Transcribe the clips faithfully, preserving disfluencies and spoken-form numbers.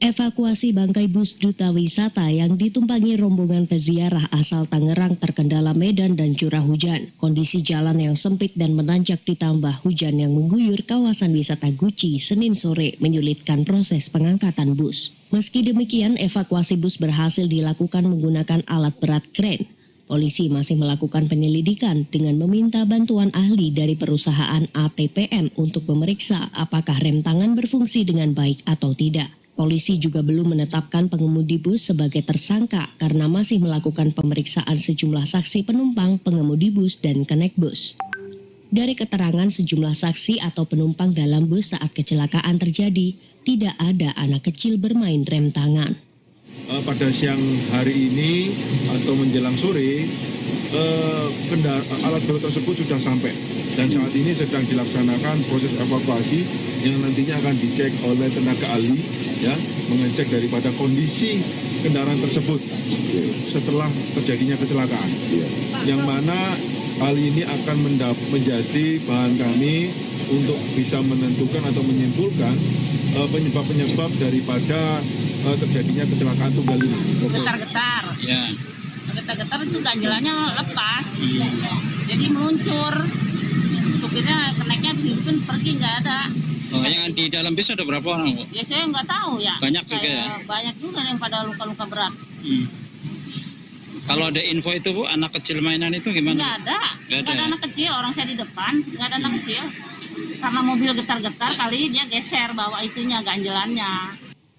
Evakuasi bangkai bus Duta Wisata yang ditumpangi rombongan peziarah asal Tangerang terkendala medan dan curah hujan. Kondisi jalan yang sempit dan menanjak ditambah hujan yang mengguyur kawasan wisata Guci Senin sore menyulitkan proses pengangkatan bus. Meski demikian, evakuasi bus berhasil dilakukan menggunakan alat berat kren. Polisi masih melakukan penyelidikan dengan meminta bantuan ahli dari perusahaan A T P M untuk memeriksa apakah rem tangan berfungsi dengan baik atau tidak. Polisi juga belum menetapkan pengemudi bus sebagai tersangka karena masih melakukan pemeriksaan sejumlah saksi penumpang, pengemudi bus, dan kenek bus. Dari keterangan sejumlah saksi atau penumpang dalam bus saat kecelakaan terjadi, tidak ada anak kecil bermain rem tangan. Pada siang hari ini atau menjelang sore, eh, kendara, alat berat tersebut sudah sampai dan saat ini sedang dilaksanakan proses evakuasi yang nantinya akan dicek oleh tenaga ahli, ya, mengecek daripada kondisi kendaraan tersebut setelah terjadinya kecelakaan, yang mana hal ini akan menjadi bahan kami untuk bisa menentukan atau menyimpulkan uh, penyebab-penyebab daripada uh, terjadinya kecelakaan tunggal ini. Getar-getar, ya. Getar-getar itu ganjelannya lepas, hmm. jadi meluncur. Supirnya keneknya dihimpun pergi nggak ada. Oh, yang di dalam bis ada berapa orang, Bu? Ya saya nggak tahu ya. Banyak juga saya, ya? Banyak juga yang pada luka-luka berat. Hmm. Kalau ada info itu, Bu, anak kecil mainan itu gimana? Nggak ada. Nggak ada, ada anak kecil, orang saya di depan, nggak ada anak kecil. Karena mobil getar-getar kali dia geser bawa itunya, ganjelannya.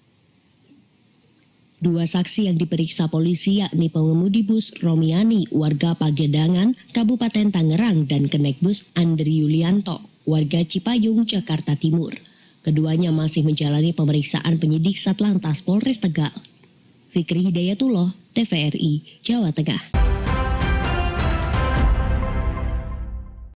Dua saksi yang diperiksa polisi yakni pengemudi bus Romiani, warga Pagedangan, Kabupaten Tangerang, dan kenek bus Andri Yulianto, warga Cipayung, Jakarta Timur. Keduanya masih menjalani pemeriksaan penyidik Satlantas Polres Tegal. Fikri Hidayatullah, T V R I, Jawa Tengah.